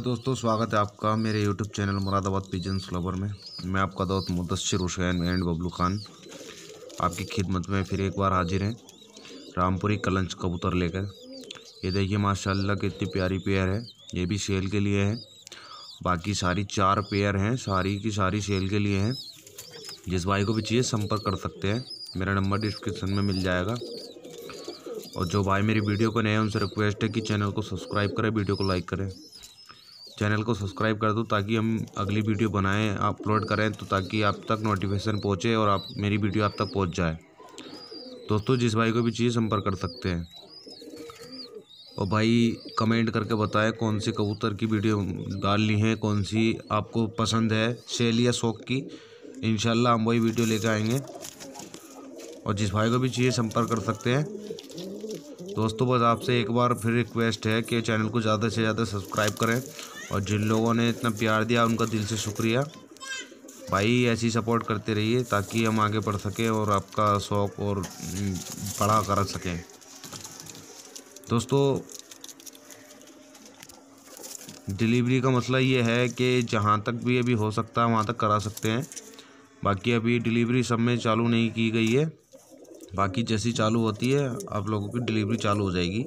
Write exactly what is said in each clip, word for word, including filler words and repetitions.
दोस्तों, स्वागत है आपका मेरे YouTube channel Moradabad pigeons lover में। मैं आपका दोस्त मुदस्सिर हुसैन एंड बबलू खान आपकी खिदमत में फिर एक बार हाजिर हैं रामपुरी कलंच कबूतर लेकर। ये देखिए माशाल्लाह कितनी प्यारी पेयर है। ये भी सेल के लिए है। बाकी सारी चार पेयर हैं, सारी की सारी सेल के लिए हैं। जिस भाई को भी चाहिए संपर्क कर सकते हैं, मेरा नंबर डिस्क्रिप्शन में मिल जाएगा। और जो भाई मेरी वीडियो को नए हैं उनसे रिक्वेस्ट है कि चैनल को सब्सक्राइब करें, वीडियो को लाइक करें। चैनल को सब्सक्राइब कर दो ताकि हम अगली वीडियो बनाएं, अपलोड करें तो ताकि आप तक नोटिफिकेशन पहुंचे और आप मेरी वीडियो आप तक पहुंच जाए। दोस्तों, जिस भाई को भी चाहिए संपर्क कर सकते हैं। और भाई कमेंट करके बताएं कौन सी कबूतर की वीडियो डालनी है, कौन सी आपको पसंद है, सेल या शौक की। इंशाल्लाह हम वही वीडियो लेकर आएंगे। और जिस भाई को भी चाहिए संपर्क कर सकते हैं। दोस्तों, बस आपसे एक बार फिर रिक्वेस्ट है कि चैनल को ज़्यादा से ज़्यादा सब्सक्राइब करें। और जिन लोगों ने इतना प्यार दिया उनका दिल से शुक्रिया। भाई ऐसी सपोर्ट करते रहिए ताकि हम आगे बढ़ सकें और आपका शौक़ और बड़ा कर सकें। दोस्तों, डिलीवरी का मसला ये है कि जहाँ तक भी अभी हो सकता है वहाँ तक करा सकते हैं। बाकी अभी डिलीवरी सब में चालू नहीं की गई है। बाकी जैसी चालू होती है आप लोगों की डिलीवरी चालू हो जाएगी।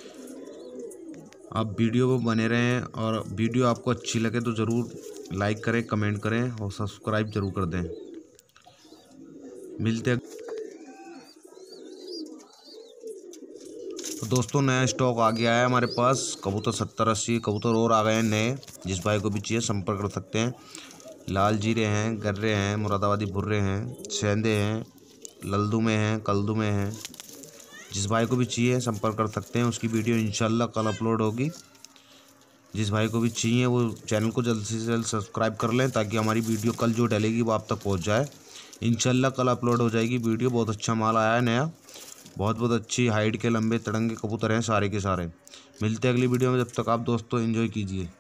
आप वीडियो को बने रहें और वीडियो आपको अच्छी लगे तो ज़रूर लाइक करें, कमेंट करें और सब्सक्राइब ज़रूर कर दें। मिलते हैं। तो दोस्तों, नया स्टॉक आ गया है हमारे पास। कबूतर सत्तर अस्सी कबूतर और आ गए हैं नए। जिस भाई को भी चाहिए संपर्क कर सकते हैं। लाल जीरे हैं, गर्रे हैं, मुरादाबादी भुर्रे हैं, सेंधे हैं, लल्दू में हैं, कल्दू में हैं। जिस भाई को भी चाहिए संपर्क कर सकते हैं। उसकी वीडियो इंशाल्लाह कल अपलोड होगी। जिस भाई को भी चाहिए वो चैनल को जल्द से जल्द सब्सक्राइब कर लें ताकि हमारी वीडियो कल जो डलेगी वो आप तक पहुंच जाए। इंशाल्लाह कल अपलोड हो जाएगी वीडियो। बहुत अच्छा माल आया है नया। बहुत बहुत अच्छी हाइट के लंबे तड़ंगे कबूतर हैं सारे के सारे। मिलते हैं अगली वीडियो में। जब तक आप दोस्तों एंजॉय कीजिए।